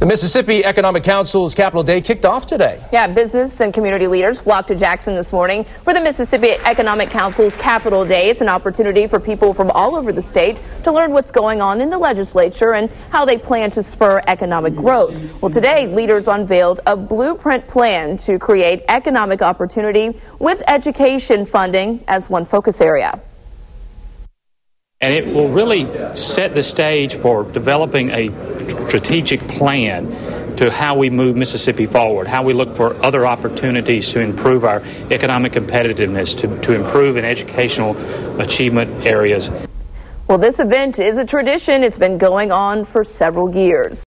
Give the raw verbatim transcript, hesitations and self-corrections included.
The Mississippi Economic Council's Capital Day kicked off today. Yeah, business and community leaders flocked to Jackson this morning for the Mississippi Economic Council's Capital Day. It's an opportunity for people from all over the state to learn what's going on in the legislature and how they plan to spur economic growth. Well, today, leaders unveiled a blueprint plan to create economic opportunity with education funding as one focus area. And it will really set the stage for developing a strategic plan to how we move Mississippi forward, how we look for other opportunities to improve our economic competitiveness, to, to improve in educational achievement areas. Well, this event is a tradition. It's been going on for several years.